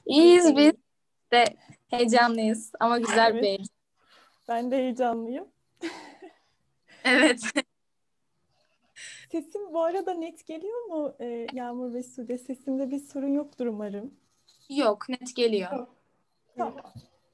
İyiyiz biz de heyecanlıyız ama güzel bir Evet, heyecan. ben de heyecanlıyım. Evet. Sesim bu arada net geliyor mu Yağmur ve Sude? Sesimde bir sorun yoktur umarım. Yok, net geliyor. Tamam.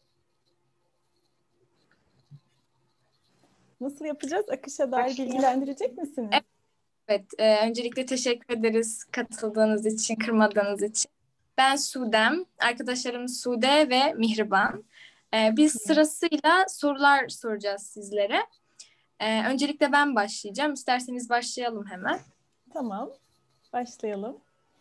Nasıl yapacağız? Akışa dair bilgilendirecek misiniz? Evet, öncelikle teşekkür ederiz katıldığınız için, kırmadığınız için. Ben Sudem, arkadaşlarım Sude ve Mihriban. Biz sırasıyla sorular soracağız sizlere. Öncelikle ben başlayacağım. İsterseniz başlayalım hemen. Tamam, başlayalım.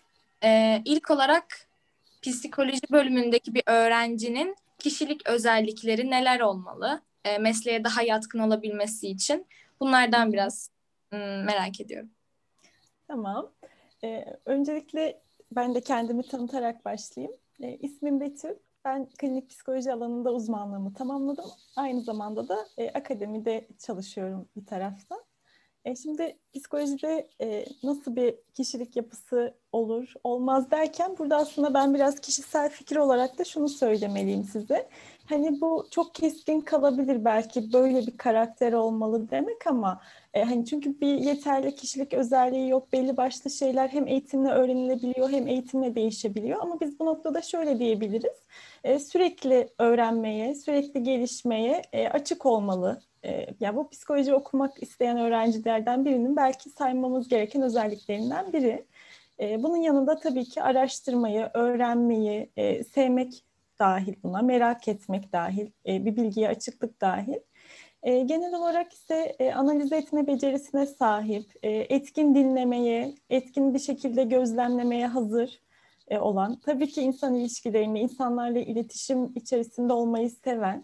İlk olarak psikoloji bölümündeki bir öğrencinin kişilik özellikleri neler olmalı? Mesleğe daha yatkın olabilmesi için. Hı Bunlardan hı. biraz merak ediyorum. Tamam. Öncelikle ben de kendimi tanıtarak başlayayım. İsmim Betül. Ben klinik psikoloji alanında uzmanlığımı tamamladım. Aynı zamanda da akademide çalışıyorum bir taraftan. Şimdi psikolojide nasıl bir kişilik yapısı olur, olmaz derken burada aslında ben biraz kişisel fikir olarak da şunu söylemeliyim size. Hani bu çok keskin kalabilir belki böyle bir karakter olmalı demek ama hani çünkü bir yeterli kişilik özelliği yok. Belli başlı şeyler hem eğitimle öğrenilebiliyor hem eğitimle değişebiliyor. Ama biz bu noktada şöyle diyebiliriz. Sürekli öğrenmeye, sürekli gelişmeye açık olmalı. Ya bu psikoloji okumak isteyen öğrencilerden birinin belki saymamız gereken özelliklerinden biri. Bunun yanında tabii ki araştırmayı, öğrenmeyi, sevmek dahil buna, merak etmek dahil, bir bilgiye açıklık dahil. Genel olarak ise analiz etme becerisine sahip, etkin dinlemeye, etkin bir şekilde gözlemlemeye hazır olan, tabii ki insan ilişkilerini, insanlarla iletişim içerisinde olmayı seven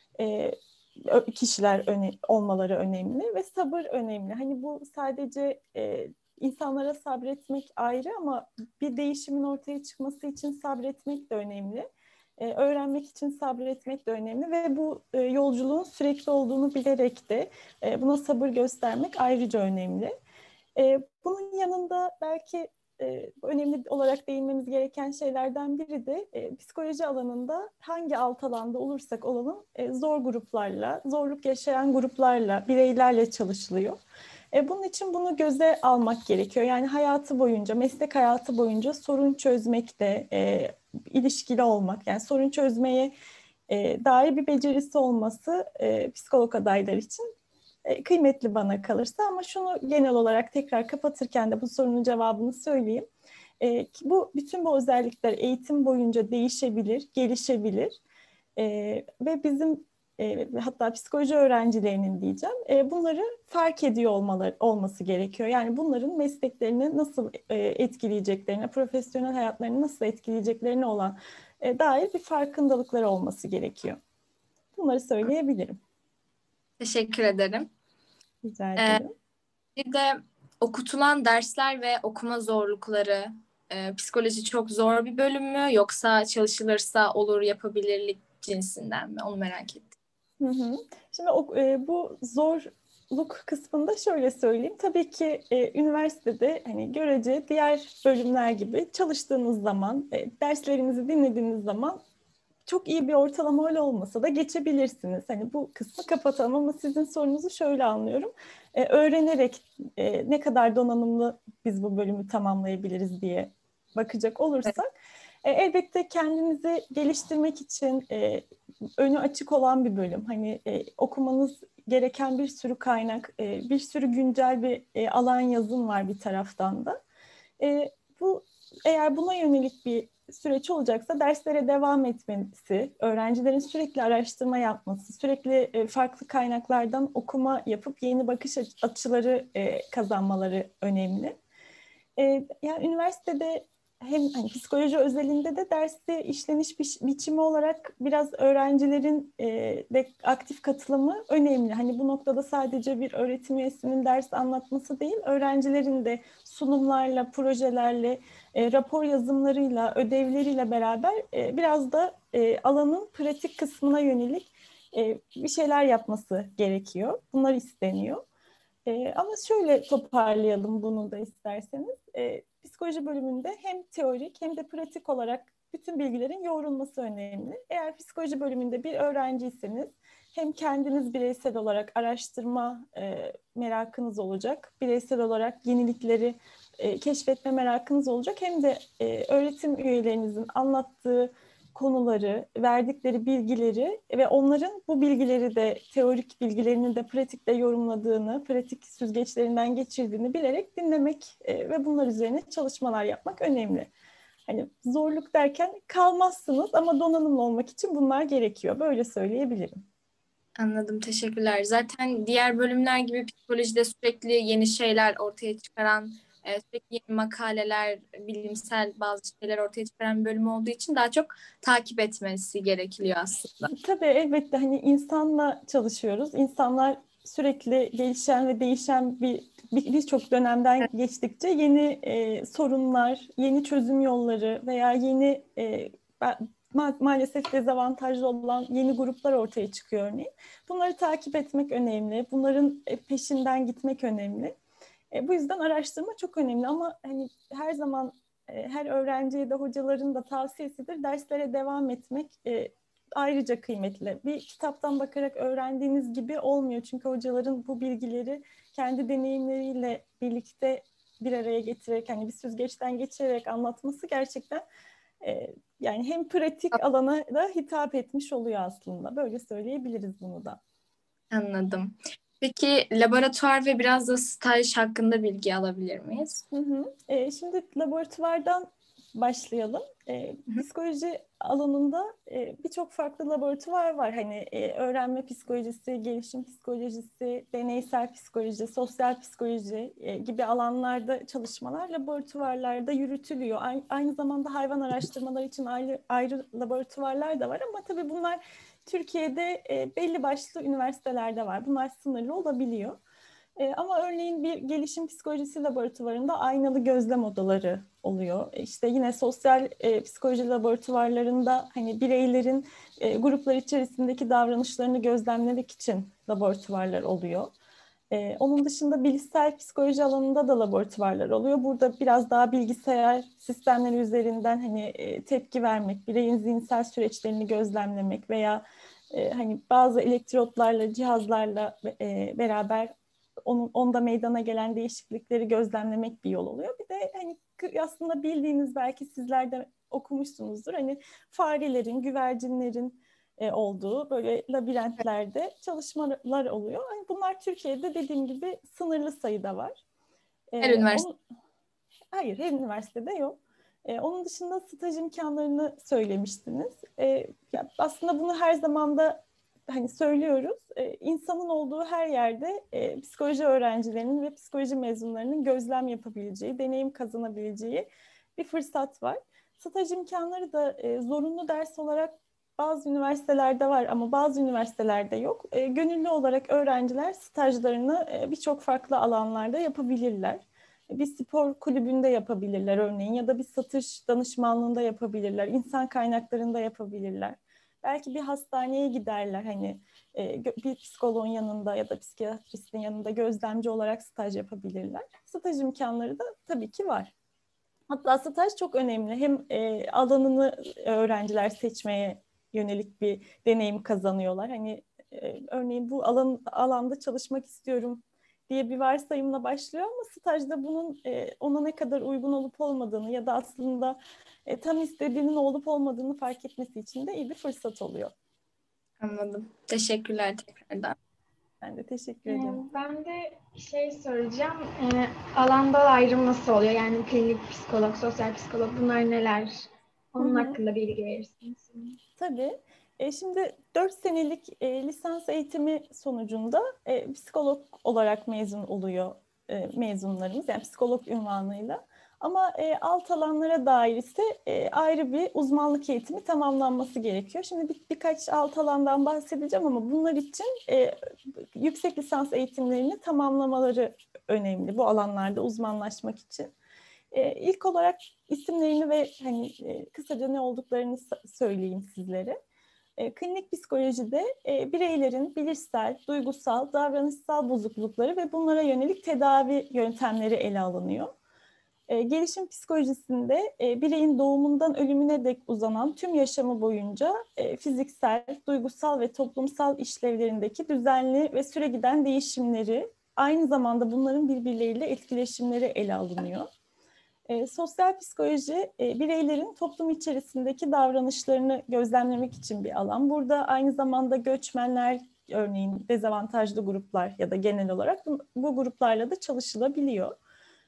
kişiler olmaları önemli ve sabır önemli. Hani bu sadece insanlara sabretmek ayrı ama bir değişimin ortaya çıkması için sabretmek de önemli. Öğrenmek için sabretmek de önemli ve bu yolculuğun sürekli olduğunu bilerek de buna sabır göstermek ayrıca önemli. Bunun yanında belki önemli olarak değinmemiz gereken şeylerden biri de psikoloji alanında hangi alt alanda olursak olalım zor gruplarla, zorluk yaşayan gruplarla, bireylerle çalışılıyor. Bunun için bunu göze almak gerekiyor. Yani hayatı boyunca, meslek hayatı boyunca sorun çözmekte ilişkili olmak, yani sorun çözmeye dair bir becerisi olması psikolog adaylar için kıymetli bana kalırsa. Ama şunu genel olarak tekrar kapatırken de bu sorunun cevabını söyleyeyim. Bu bütün bu özellikler eğitim boyunca değişebilir, gelişebilir ve bizim hatta psikoloji öğrencilerinin diyeceğim bunları fark ediyor olması gerekiyor. Yani bunların mesleklerini nasıl etkileyeceklerine, profesyonel hayatlarını nasıl etkileyeceklerine olan dair bir farkındalıkları olması gerekiyor. Bunları söyleyebilirim. Teşekkür ederim. Rica Ee, ederim. Bir de okutulan dersler ve okuma zorlukları, psikoloji çok zor bir bölüm mü yoksa çalışılırsa olur yapabilirlik cinsinden mi? Onu merak ettim. Hı hı. Şimdi bu zorluk kısmında şöyle söyleyeyim. Tabii ki üniversitede hani görece diğer bölümler gibi çalıştığınız zaman, derslerinizi dinlediğiniz zaman çok iyi bir ortalama öyle olmasa da geçebilirsiniz. Hani bu kısmı kapatalım ama sizin sorunuzu şöyle anlıyorum. Öğrenerek ne kadar donanımlı biz bu bölümü tamamlayabiliriz diye bakacak Evet. olursak elbette kendinizi geliştirmek için önü açık olan bir bölüm. Hani okumanız gereken bir sürü kaynak, bir sürü güncel bir alan yazım var bir taraftan da. Bu eğer buna yönelik bir süreç olacaksa derslere devam etmesi, öğrencilerin sürekli araştırma yapması, sürekli farklı kaynaklardan okuma yapıp yeni bakış açıları kazanmaları önemli. Yani üniversitede hem hani psikoloji özelinde de derste işleniş biçimi olarak biraz öğrencilerin de aktif katılımı önemli. Hani bu noktada sadece bir öğretim üyesinin ders anlatması değil, öğrencilerin de sunumlarla, projelerle, rapor yazımlarıyla, ödevleriyle beraber biraz da alanın pratik kısmına yönelik bir şeyler yapması gerekiyor. Bunlar isteniyor. Ama şöyle toparlayalım bunu da isterseniz. psikoloji bölümünde hem teorik hem de pratik olarak bütün bilgilerin yoğrulması önemli. Eğer psikoloji bölümünde bir öğrenciyseniz hem kendiniz bireysel olarak araştırma merakınız olacak, bireysel olarak yenilikleri keşfetme merakınız olacak, hem de öğretim üyelerinizin anlattığı konuları, verdikleri bilgileri ve onların bu bilgileri de teorik bilgilerini de pratikte yorumladığını, pratik süzgeçlerinden geçirdiğini bilerek dinlemek ve bunlar üzerine çalışmalar yapmak önemli. Hani zorluk derken kalmazsınız ama donanımlı olmak için bunlar gerekiyor. Böyle söyleyebilirim. Anladım, teşekkürler. Zaten diğer bölümler gibi psikolojide sürekli yeni şeyler ortaya çıkaran, sürekli yeni makaleler, bilimsel bazı şeyler ortaya çıkaran bir bölüm olduğu için daha çok takip etmesi gerekiyor aslında. Tabii elbette hani insanla çalışıyoruz. İnsanlar sürekli gelişen ve değişen birçok dönemden geçtikçe yeni sorunlar, yeni çözüm yolları veya yeni maalesef dezavantajlı olan yeni gruplar ortaya çıkıyor örneğin. Bunları takip etmek önemli. Bunların peşinden gitmek önemli. Bu yüzden araştırma çok önemli ama hani her zaman her öğrenciye de hocaların da tavsiyesidir. Derslere devam etmek ayrıca kıymetli. Bir kitaptan bakarak öğrendiğiniz gibi olmuyor. Çünkü hocaların bu bilgileri kendi deneyimleriyle birlikte bir araya getirerek, hani bir süzgeçten geçirerek anlatması gerçekten yani hem pratik alana da hitap etmiş oluyor aslında. Böyle söyleyebiliriz bunu da. Anladım. Peki laboratuvar ve biraz da staj hakkında bilgi alabilir miyiz? Hı hı. Şimdi laboratuvardan başlayalım. Hı hı. Psikoloji alanında birçok farklı laboratuvar var. Hani öğrenme psikolojisi, gelişim psikolojisi, deneysel psikoloji, sosyal psikoloji gibi alanlarda çalışmalar laboratuvarlarda yürütülüyor. Aynı zamanda hayvan araştırmaları için ayrı laboratuvarlar da var ama tabii bunlar Türkiye'de belli başlı üniversitelerde var. Bunlar sınırlı olabiliyor. Ama örneğin bir gelişim psikolojisi laboratuvarında aynalı gözlem odaları oluyor. İşte yine sosyal psikoloji laboratuvarlarında hani bireylerin gruplar içerisindeki davranışlarını gözlemlemek için laboratuvarlar oluyor. Onun dışında bilişsel psikoloji alanında da laboratuvarlar oluyor. Burada biraz daha bilgisayar sistemleri üzerinden hani tepki vermek, bireyin zihinsel süreçlerini gözlemlemek veya hani bazı elektrotlarla, cihazlarla beraber onda meydana gelen değişiklikleri gözlemlemek bir yol oluyor. Bir de hani aslında bildiğiniz, belki sizler de okumuşsunuzdur. Hani farelerin, güvercinlerin olduğu böyle labirentlerde çalışmalar oluyor. Hani bunlar Türkiye'de dediğim gibi sınırlı sayıda var. Her üniversite. Hayır, her üniversitede yok. Onun dışında staj imkanlarını söylemiştiniz. Ya aslında bunu her zaman da hani söylüyoruz. İnsanın olduğu her yerde psikoloji öğrencilerinin ve psikoloji mezunlarının gözlem yapabileceği, deneyim kazanabileceği bir fırsat var. Staj imkanları da zorunlu ders olarak bazı üniversitelerde var ama bazı üniversitelerde yok. Gönüllü olarak öğrenciler stajlarını birçok farklı alanlarda yapabilirler. Bir spor kulübünde yapabilirler örneğin ya da bir satış danışmanlığında yapabilirler, insan kaynaklarında yapabilirler. Belki bir hastaneye giderler hani bir psikoloğun yanında ya da psikiyatristin yanında gözlemci olarak staj yapabilirler. Staj imkanları da tabii ki var. Hatta staj çok önemli. Hem alanını öğrenciler seçmeye yönelik bir deneyim kazanıyorlar. Hani örneğin bu alanda çalışmak istiyorum diye bir varsayımla başlıyor ama stajda bunun ona ne kadar uygun olup olmadığını ya da aslında tam istediğinin olup olmadığını fark etmesi için de iyi bir fırsat oluyor. Anladım. Teşekkürler tekrardan. Ben de teşekkür ederim. Ben de şey soracağım. Alandan ayrım nasıl oluyor? Yani klinik psikolog, sosyal psikolog bunlar neler? Hı Onun hı. hakkında bilgi verirsiniz. Tabii. Şimdi 4 senelik lisans eğitimi sonucunda psikolog olarak mezun oluyor mezunlarımız. Yani psikolog unvanıyla. Ama alt alanlara dair ise ayrı bir uzmanlık eğitimi tamamlanması gerekiyor. Şimdi birkaç alt alandan bahsedeceğim ama bunlar için yüksek lisans eğitimlerini tamamlamaları önemli bu alanlarda uzmanlaşmak için. İlk olarak isimlerini ve hani kısaca ne olduklarını söyleyeyim sizlere. Klinik psikolojide bireylerin bilişsel, duygusal, davranışsal bozuklukları ve bunlara yönelik tedavi yöntemleri ele alınıyor. Gelişim psikolojisinde bireyin doğumundan ölümüne dek uzanan tüm yaşamı boyunca fiziksel, duygusal ve toplumsal işlevlerindeki düzenli ve süregiden değişimleri, aynı zamanda bunların birbirleriyle etkileşimleri ele alınıyor. Sosyal psikoloji bireylerin toplum içerisindeki davranışlarını gözlemlemek için bir alan. Burada aynı zamanda göçmenler, örneğin dezavantajlı gruplar ya da genel olarak bu gruplarla da çalışılabiliyor.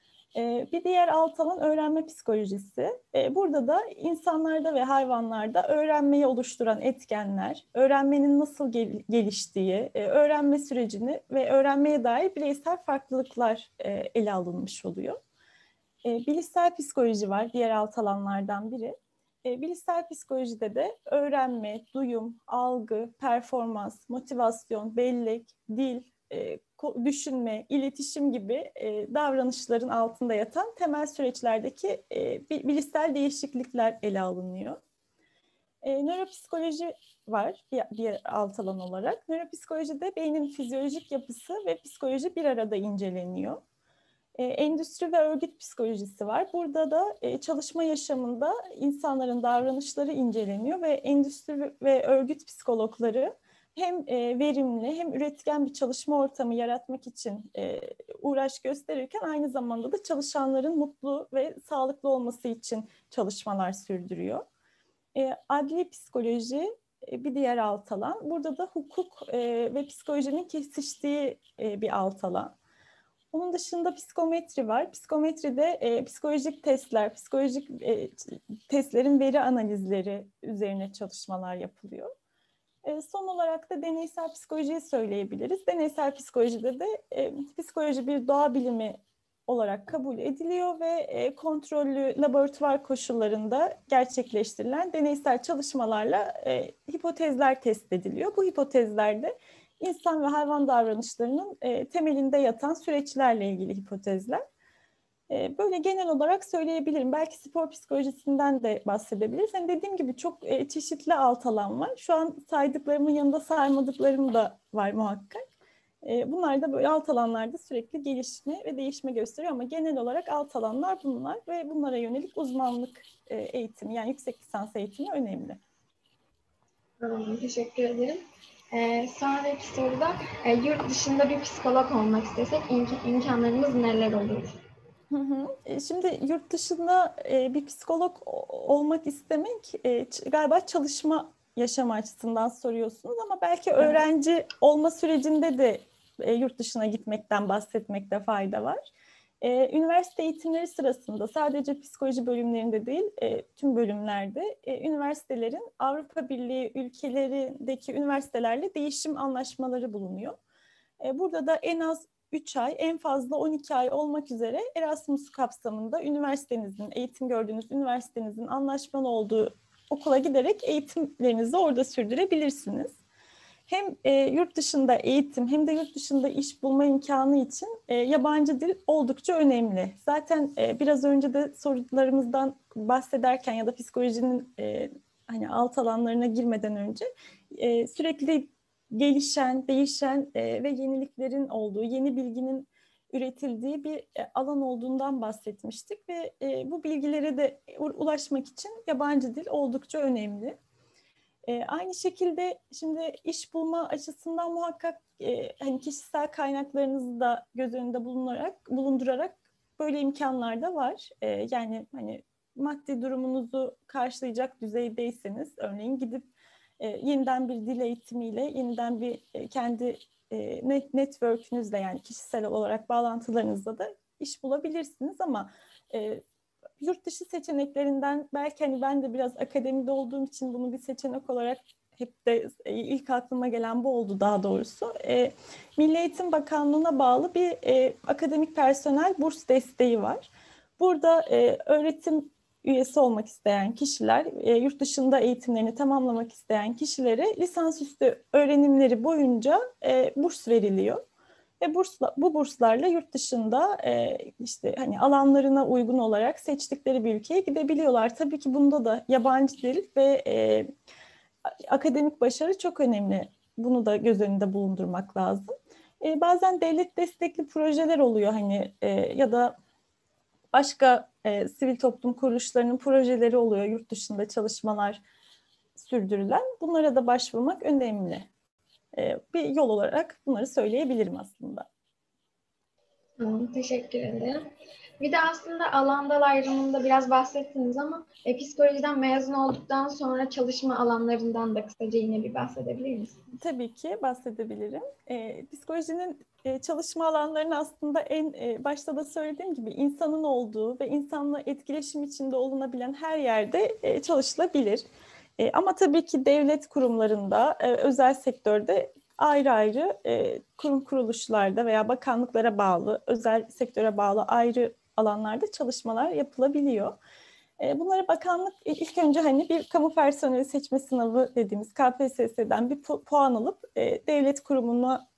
Bir diğer alt alan öğrenme psikolojisi. Burada da insanlarda ve hayvanlarda öğrenmeyi oluşturan etkenler, öğrenmenin nasıl geliştiği, öğrenme sürecini ve öğrenmeye dair bireysel farklılıklar ele alınmış oluyor. Bilişsel psikoloji var, diğer alt alanlardan biri. Bilişsel psikolojide de öğrenme, duyum, algı, performans, motivasyon, bellek, dil, düşünme, iletişim gibi davranışların altında yatan temel süreçlerdeki bilişsel değişiklikler ele alınıyor. Nöropsikoloji var diğer alt alan olarak. Nöropsikolojide beynin fizyolojik yapısı ve psikoloji bir arada inceleniyor. Endüstri ve örgüt psikolojisi var. Burada da çalışma yaşamında insanların davranışları inceleniyor ve endüstri ve örgüt psikologları hem verimli hem üretken bir çalışma ortamı yaratmak için uğraş gösterirken aynı zamanda da çalışanların mutlu ve sağlıklı olması için çalışmalar sürdürüyor. Adli psikoloji bir diğer alt alan. Burada da hukuk ve psikolojinin kesiştiği bir alt alan. Onun dışında psikometri var. Psikometride psikolojik testler, psikolojik testlerin veri analizleri üzerine çalışmalar yapılıyor. Son olarak da deneysel psikolojiyi söyleyebiliriz. Deneysel psikolojide de psikoloji bir doğa bilimi olarak kabul ediliyor ve kontrollü laboratuvar koşullarında gerçekleştirilen deneysel çalışmalarla hipotezler test ediliyor. Bu hipotezlerde İnsan ve hayvan davranışlarının temelinde yatan süreçlerle ilgili hipotezler. Böyle genel olarak söyleyebilirim. Belki spor psikolojisinden de bahsedebiliriz. Yani dediğim gibi çok çeşitli alt alan var. Şu an saydıklarımın yanında saymadıklarım da var muhakkak. Bunlar da böyle alt alanlarda sürekli gelişme ve değişme gösteriyor ama genel olarak alt alanlar bunlar ve bunlara yönelik uzmanlık eğitimi, yani yüksek lisans eğitimi önemli. Teşekkür ederim. Sonraki soruda yurt dışında bir psikolog olmak istesek imkanlarımız neler olur? Şimdi yurt dışında bir psikolog olmak istemek galiba çalışma yaşam açısından soruyorsunuz ama belki öğrenci olma sürecinde de yurt dışına gitmekten bahsetmekte fayda var. Üniversite eğitimleri sırasında sadece psikoloji bölümlerinde değil tüm bölümlerde üniversitelerin Avrupa Birliği ülkelerindeki üniversitelerle değişim anlaşmaları bulunuyor. Burada da en az 3 ay, en fazla 12 ay olmak üzere Erasmus kapsamında üniversitenizin, eğitim gördüğünüz üniversitenizin anlaşmalı olduğu okula giderek eğitimlerinizi orada sürdürebilirsiniz. Hem yurt dışında eğitim hem de yurt dışında iş bulma imkanı için yabancı dil oldukça önemli. Zaten biraz önce de sorularımızdan bahsederken ya da psikolojinin hani alt alanlarına girmeden önce sürekli gelişen, değişen ve yeniliklerin olduğu, yeni bilginin üretildiği bir alan olduğundan bahsetmiştik ve bu bilgilere de ulaşmak için yabancı dil oldukça önemli. Aynı şekilde şimdi iş bulma açısından muhakkak hani kişisel kaynaklarınızı da göz önünde bulundurarak böyle imkanlar da var. Yani hani maddi durumunuzu karşılayacak düzeydeyseniz örneğin gidip yeniden bir dil eğitimiyle, yeniden bir kendi network'ünüzle yani kişisel olarak bağlantılarınızla da iş bulabilirsiniz ama yurt dışı seçeneklerinden belki hani ben de biraz akademide olduğum için bunu bir seçenek olarak hep de ilk aklıma gelen bu oldu daha doğrusu. Milli Eğitim Bakanlığı'na bağlı bir akademik personel burs desteği var. Burada öğretim üyesi olmak isteyen kişiler, yurt dışında eğitimlerini tamamlamak isteyen kişilere lisansüstü öğrenimleri boyunca burs veriliyor. Ve bu burslarla yurt dışında işte hani alanlarına uygun olarak seçtikleri bir ülkeye gidebiliyorlar. Tabii ki bunda da yabancı dil ve akademik başarı çok önemli. Bunu da göz önünde bulundurmak lazım. Bazen devlet destekli projeler oluyor hani ya da başka sivil toplum kuruluşlarının projeleri oluyor, yurt dışında çalışmalar sürdürülen. Bunlara da başvurmak önemli. Bir yol olarak bunları söyleyebilirim aslında. Tamam, teşekkür ederim. Bir de aslında alan dal ayrımında biraz bahsettiniz ama psikolojiden mezun olduktan sonra çalışma alanlarından da kısaca yine bir bahsedebilir misiniz? Tabii ki bahsedebilirim. Psikolojinin çalışma alanlarını aslında en başta da söylediğim gibi insanın olduğu ve insanla etkileşim içinde olunabilen her yerde çalışılabilir. Ama tabii ki devlet kurumlarında, özel sektörde ayrı ayrı kurum kuruluşlarda veya bakanlıklara bağlı, özel sektöre bağlı ayrı alanlarda çalışmalar yapılabiliyor. Bunlara bakanlık ilk önce hani bir kamu personeli seçme sınavı dediğimiz KPSS'den bir puan alıp devlet kurumuna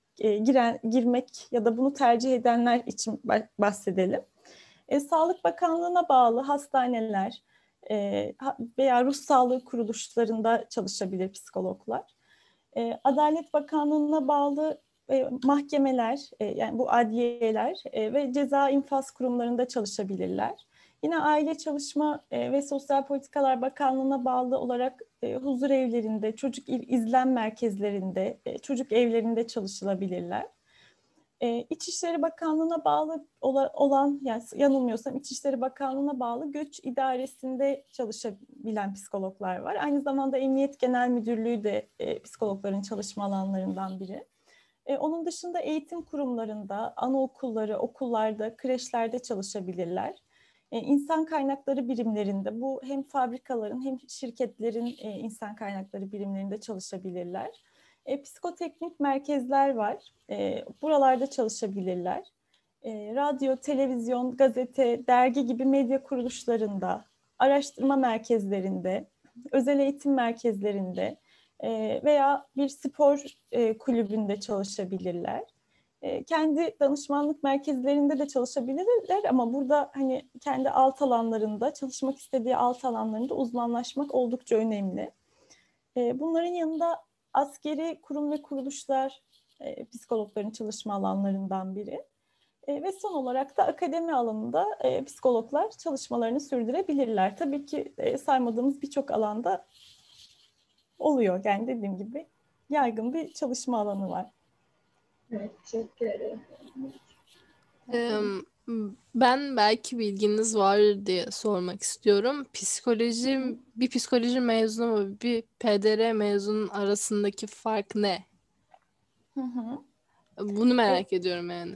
girmek ya da bunu tercih edenler için bahsedelim. Sağlık Bakanlığı'na bağlı hastaneler veya ruh sağlığı kuruluşlarında çalışabilir psikologlar. Adalet Bakanlığı'na bağlı mahkemeler, yani bu adliyeler ve ceza infaz kurumlarında çalışabilirler. Yine Aile Çalışma ve Sosyal Politikalar Bakanlığı'na bağlı olarak huzur evlerinde, çocuk izlem merkezlerinde, çocuk evlerinde çalışılabilirler. İçişleri Bakanlığı'na bağlı olan, yani yanılmıyorsam İçişleri Bakanlığı'na bağlı Göç İdaresi'nde çalışabilen psikologlar var. Aynı zamanda Emniyet Genel Müdürlüğü de psikologların çalışma alanlarından biri. Onun dışında eğitim kurumlarında, anaokulları, okullarda, kreşlerde çalışabilirler. İnsan kaynakları birimlerinde, bu hem fabrikaların hem şirketlerin insan kaynakları birimlerinde çalışabilirler. Psikoteknik merkezler var. Buralarda çalışabilirler. Radyo, televizyon, gazete, dergi gibi medya kuruluşlarında, araştırma merkezlerinde, özel eğitim merkezlerinde veya bir spor kulübünde çalışabilirler. Kendi danışmanlık merkezlerinde de çalışabilirler ama burada hani kendi alt alanlarında, çalışmak istediği alt alanlarında uzmanlaşmak oldukça önemli. Bunların yanında askeri kurum ve kuruluşlar psikologların çalışma alanlarından biri. Ve son olarak da akademi alanında psikologlar çalışmalarını sürdürebilirler. Tabii ki saymadığımız birçok alanda oluyor. Yani dediğim gibi yaygın bir çalışma alanı var. Evet, teşekkür ederim. Ben belki bilginiz var diye sormak istiyorum. Bir psikoloji mezunu ve bir PDR mezunun arasındaki fark ne? Hı hı. Bunu merak ediyorum yani.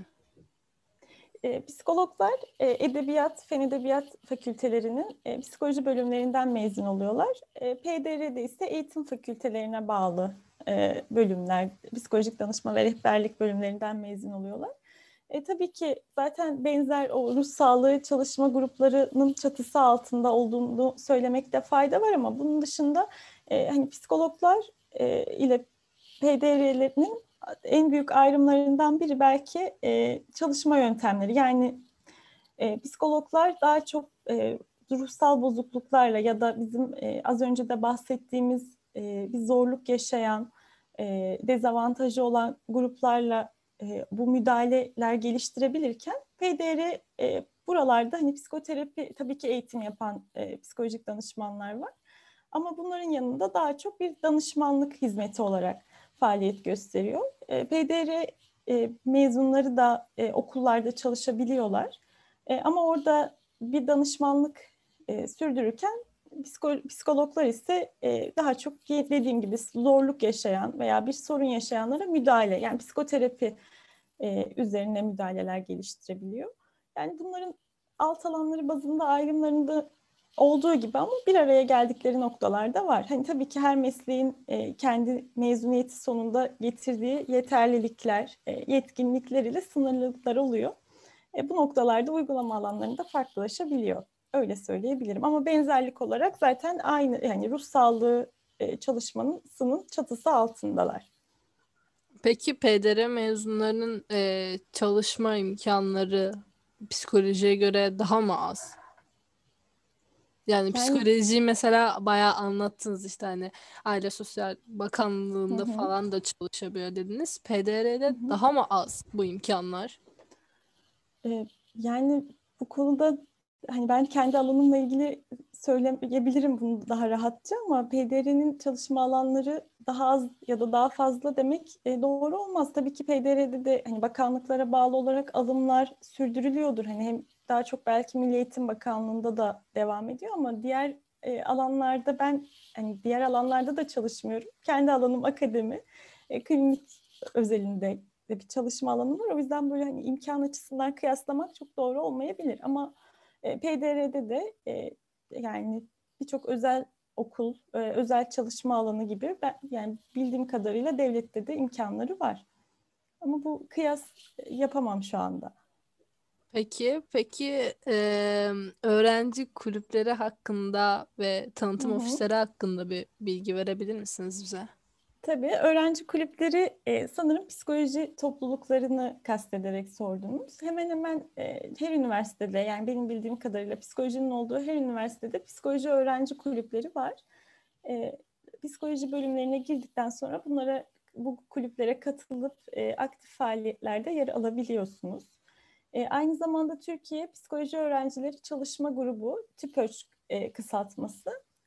Psikologlar edebiyat, fen edebiyat fakültelerinin psikoloji bölümlerinden mezun oluyorlar. PDR'de ise eğitim fakültelerine bağlı bölümler, psikolojik danışma ve rehberlik bölümlerinden mezun oluyorlar. Tabii ki zaten benzer o ruh sağlığı çalışma gruplarının çatısı altında olduğunu söylemekte fayda var ama bunun dışında hani psikologlar ile PDR'lerin en büyük ayrımlarından biri belki çalışma yöntemleri. Yani psikologlar daha çok ruhsal bozukluklarla ya da bizim az önce de bahsettiğimiz bir zorluk yaşayan, dezavantajı olan gruplarla bu müdahaleler geliştirebilirken PDR buralarda hani psikoterapi tabii ki eğitim yapan psikolojik danışmanlar var. Ama bunların yanında daha çok bir danışmanlık hizmeti olarak faaliyet gösteriyor. PDR mezunları da okullarda çalışabiliyorlar. Ama orada bir danışmanlık sürdürürken psikologlar ise daha çok dediğim gibi zorluk yaşayan veya bir sorun yaşayanlara müdahale, yani psikoterapi üzerine müdahaleler geliştirebiliyor. Yani bunların alt alanları bazında ayrımlarında olduğu gibi ama bir araya geldikleri noktalarda var. Hani tabii ki her mesleğin kendi mezuniyeti sonunda getirdiği yeterlilikler, yetkinlikler ile sınırlılıklar oluyor. Bu noktalarda uygulama alanlarında farklılaşabiliyor. Öyle söyleyebilirim. Ama benzerlik olarak zaten aynı, yani ruh sağlığı çalışmanın çatısı altındalar. Peki PDR mezunlarının çalışma imkanları psikolojiye göre daha mı az? Yani psikolojiyi mesela bayağı anlattınız işte hani Aile Sosyal Bakanlığı'nda falan da çalışabiliyor dediniz. PDR'de daha mı az bu imkanlar? Yani Bu konuda hani ben kendi alanımla ilgili söyleyebilirim bunu daha rahatça ama PDR'nin çalışma alanları daha az ya da daha fazla demek doğru olmaz. Tabii ki PDR'de de hani bakanlıklara bağlı olarak alımlar sürdürülüyordur. Hani hem daha çok belki Milli Eğitim Bakanlığı'nda da devam ediyor ama diğer alanlarda ben hani diğer alanlarda da çalışmıyorum. Kendi alanım akademi, klinik özelinde de bir çalışma alanı var. O yüzden böyle hani imkan açısından kıyaslamak çok doğru olmayabilir. Ama PDR'de de yani birçok özel okul, özel çalışma alanı gibi ben yani bildiğim kadarıyla devlette de imkanları var. Ama bu kıyas yapamam şu anda. Peki öğrenci kulüpleri hakkında ve Hı tanıtım hı. ofisleri hakkında bir bilgi verebilir misiniz bize? Tabii öğrenci kulüpleri sanırım psikoloji topluluklarını kastederek sordunuz. Hemen hemen her üniversitede yani benim bildiğim kadarıyla psikolojinin olduğu her üniversitede psikoloji öğrenci kulüpleri var. Psikoloji bölümlerine girdikten sonra bu kulüplere katılıp aktif faaliyetlerde yer alabiliyorsunuz. Aynı zamanda Türkiye Psikoloji Öğrencileri Çalışma Grubu, TÜPÖÇ kısaltması.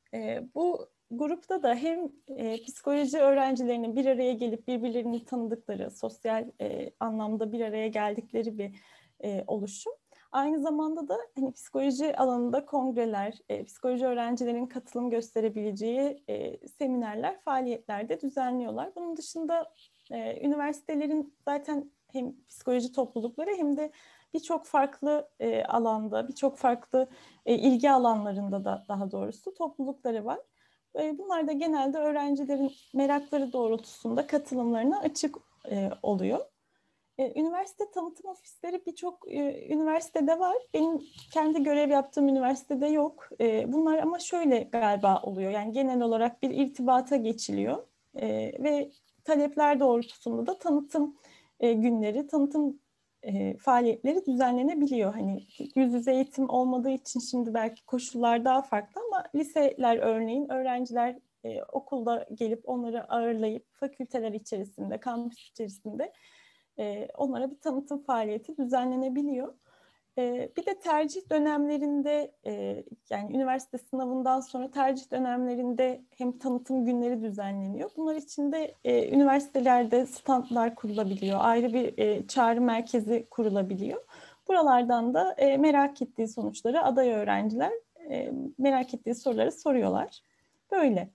Bu grupta da hem psikoloji öğrencilerinin bir araya gelip birbirlerini tanıdıkları, sosyal anlamda bir araya geldikleri bir oluşum. Aynı zamanda da hani psikoloji alanında kongreler, psikoloji öğrencilerin katılım gösterebileceği seminerler, faaliyetler de düzenliyorlar. Bunun dışında üniversitelerin zaten hem psikoloji toplulukları hem de birçok farklı alanda, birçok farklı ilgi alanlarında da daha doğrusu toplulukları var. Bunlar da genelde öğrencilerin merakları doğrultusunda katılımlarına açık oluyor. Üniversite tanıtım ofisleri birçok üniversitede var. Benim kendi görev yaptığım üniversitede yok. Bunlar ama şöyle galiba oluyor. Yani genel olarak bir irtibata geçiliyor. Ve talepler doğrultusunda da tanıtım günleri, tanıtım faaliyetleri düzenlenebiliyor. Hani yüz yüze eğitim olmadığı için şimdi belki koşullar daha farklı ama liseler örneğin öğrenciler okulda gelip onları ağırlayıp fakülteler içerisinde, kampüs içerisinde onlara bir tanıtım faaliyeti düzenlenebiliyor. Bir de tercih dönemlerinde yani üniversite sınavından sonra tercih dönemlerinde hem tanıtım günleri düzenleniyor. Bunlar için de üniversitelerde standlar kurulabiliyor. Ayrı bir çağrı merkezi kurulabiliyor. Buralardan da merak ettiği sonuçları aday öğrenciler merak ettiği soruları soruyorlar. Böyle.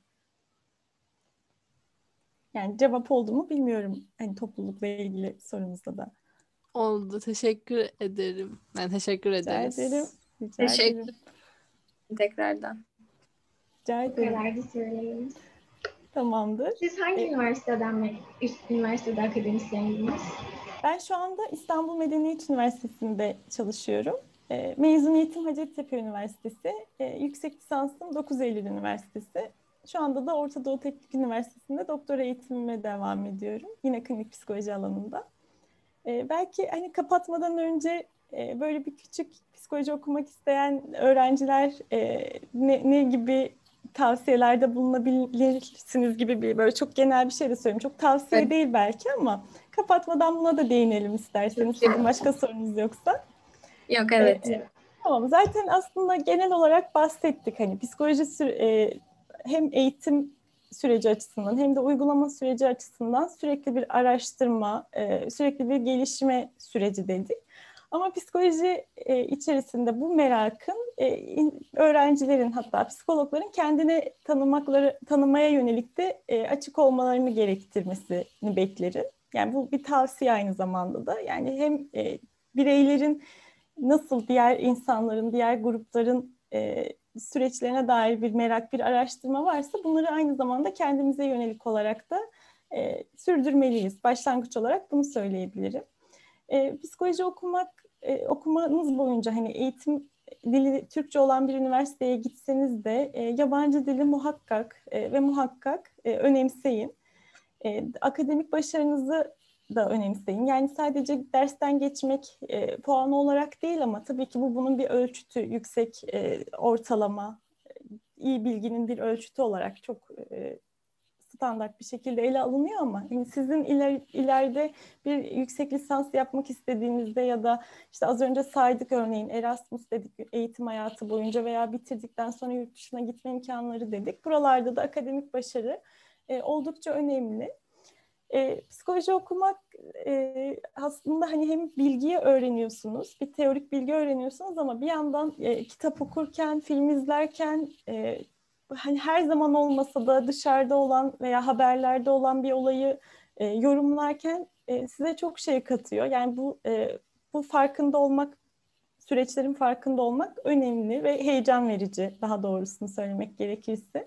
Yani cevap oldu mu bilmiyorum. Hani toplulukla ilgili sorunuzda da. Oldu. Teşekkür ederim. Ben teşekkür Rica ederim. ederiz. Rica Teşekkür ederim. ederim tekrardan. Rica Bu ederim. kadardı söyleyelim. Tamamdır. Siz hangi üniversiteden mi üst üniversitede akademisyenliğiniz? Ben şu anda İstanbul Medeniyet Üniversitesi'nde çalışıyorum. Mezuniyetim Hacettepe Üniversitesi. Yüksek lisansım 9 Eylül Üniversitesi. Şu anda da Orta Doğu Teknik Üniversitesi'nde doktora eğitimime devam ediyorum. Yine klinik psikoloji alanında. Belki hani kapatmadan önce böyle bir küçük psikoloji okumak isteyen öğrenciler ne gibi tavsiyelerde bulunabilirsiniz gibi bir böyle çok genel bir şey de söyleyeyim. Çok tavsiye Evet. değil belki ama kapatmadan buna da değinelim isterseniz. Sizin başka sorunuz yoksa. Yok, E, evet. tamam. Zaten aslında genel olarak bahsettik. Hani psikoloji hem eğitim süreci açısından hem de uygulama süreci açısından sürekli bir araştırma, sürekli bir gelişme süreci dedik. Ama psikoloji içerisinde bu merakın öğrencilerin hatta psikologların kendini tanımaya yönelik de açık olmalarını gerektirmesini beklerim. Yani bu bir tavsiye aynı zamanda da. Yani hem bireylerin nasıl diğer insanların, diğer grupların süreçlerine dair bir merak, bir araştırma varsa bunları aynı zamanda kendimize yönelik olarak da sürdürmeliyiz. Başlangıç olarak bunu söyleyebilirim. Psikoloji okumanız boyunca hani eğitim dili Türkçe olan bir üniversiteye gitseniz de yabancı dili muhakkak ve muhakkak önemseyin. Akademik başarınızı da önemseyin. Yani sadece dersten geçmek puanı olarak değil ama tabii ki bunun bir ölçütü, yüksek ortalama, iyi bilginin bir ölçütü olarak çok standart bir şekilde ele alınıyor ama yani sizin ileride bir yüksek lisans yapmak istediğinizde ya da işte az önce saydık örneğin Erasmus dedik eğitim hayatı boyunca veya bitirdikten sonra yurt dışına gitme imkanları dedik. Buralarda da akademik başarı oldukça önemli. Psikoloji okumak aslında hani hem bilgiyi öğreniyorsunuz, bir teorik bilgi öğreniyorsunuz ama bir yandan kitap okurken, film izlerken hani her zaman olmasa da dışarıda olan veya haberlerde olan bir olayı yorumlarken size çok şey katıyor. Yani bu farkında olmak, süreçlerin farkında olmak önemli ve heyecan verici, daha doğrusunu söylemek gerekirse.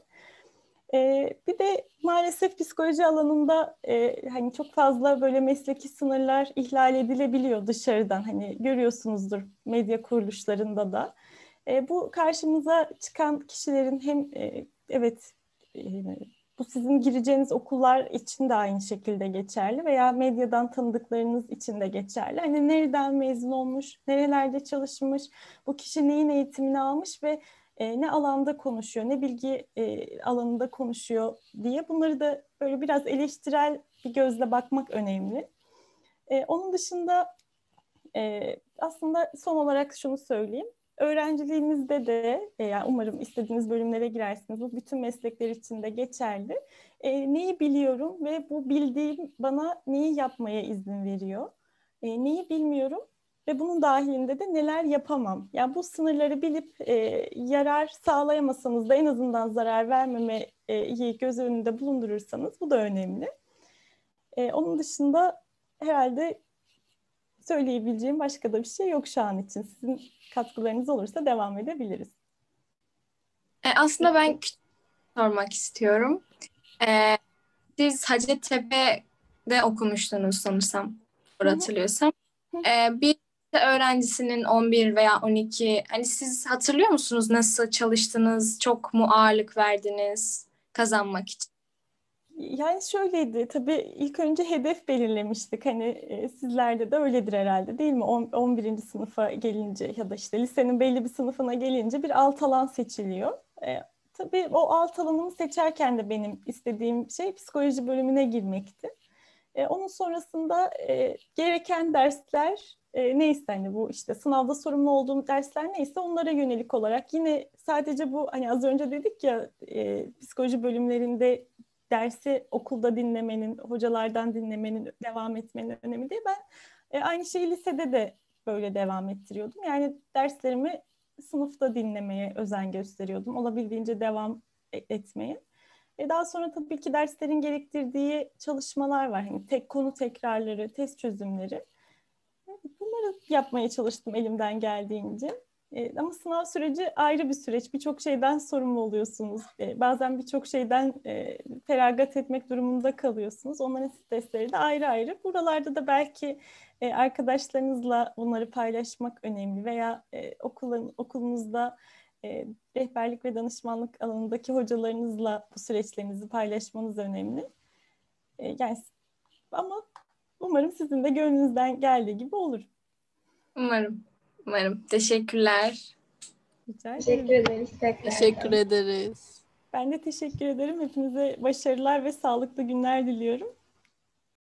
Bir de maalesef psikoloji alanında hani çok fazla böyle mesleki sınırlar ihlal edilebiliyor dışarıdan. Hani görüyorsunuzdur medya kuruluşlarında da. Bu karşımıza çıkan kişilerin hem evet bu sizin gireceğiniz okullar için de aynı şekilde geçerli veya medyadan tanıdıklarınız için de geçerli. Hani nereden mezun olmuş, nerelerde çalışmış, bu kişi neyin eğitimini almış ve ne alanda konuşuyor, ne bilgi alanında konuşuyor diye bunları da böyle biraz eleştirel bir gözle bakmak önemli. Onun dışında aslında son olarak şunu söyleyeyim. Öğrenciliğinizde de yani umarım istediğiniz bölümlere girersiniz. Bu bütün meslekler için de geçerli. Neyi biliyorum ve bu bildiğim bana neyi yapmaya izin veriyor? Neyi bilmiyorum ve bunun dahilinde de neler yapamam? Yani bu sınırları bilip yarar sağlayamasanız da en azından zarar vermemeyi göz önünde bulundurursanız bu da önemli. Onun dışında herhalde söyleyebileceğim başka da bir şey yok şu an için. Sizin katkılarınız olursa devam edebiliriz. Aslında ben sormak istiyorum. Siz Hacettepe'de okumuştunuz sanırsam, doğru hatırlıyorsam. Bir öğrencisinin 11 veya 12, hani siz hatırlıyor musunuz nasıl çalıştınız? Çok mu ağırlık verdiniz kazanmak için? Yani şöyleydi, tabii ilk önce hedef belirlemiştik. Hani sizlerde de öyledir herhalde değil mi? 11. sınıfa gelince ya da işte lisenin belli bir sınıfına gelince bir alt alan seçiliyor. Tabii o alt alanımı seçerken de benim istediğim şey psikoloji bölümüne girmekti. Onun sonrasında gereken dersler neyse hani bu işte sınavda sorumlu olduğum dersler neyse onlara yönelik olarak yine sadece bu hani az önce dedik ya psikoloji bölümlerinde dersi okulda dinlemenin, hocalardan dinlemenin, devam etmenin önemi değil. Ben aynı şeyi lisede de böyle devam ettiriyordum. Yani derslerimi sınıfta dinlemeye özen gösteriyordum. Olabildiğince devam etmeye. Daha sonra tabii ki derslerin gerektirdiği çalışmalar var. Hani tek konu tekrarları, test çözümleri. Bunları yapmaya çalıştım elimden geldiğince. Ama sınav süreci ayrı bir süreç. Birçok şeyden sorumlu oluyorsunuz. Bazen birçok şeyden feragat etmek durumunda kalıyorsunuz. Onların stresleri de ayrı ayrı. Buralarda da belki arkadaşlarınızla bunları paylaşmak önemli veya okulunuzda rehberlik ve danışmanlık alanındaki hocalarınızla bu süreçlerinizi paylaşmanız önemli. Yani ama umarım sizin de gönlünüzden geldiği gibi olur. Umarım. Umarım. Teşekkürler. Rica Teşekkür ederim. ederiz tekrar. Teşekkür ederiz. Ben de teşekkür ederim. Hepinize başarılar ve sağlıklı günler diliyorum.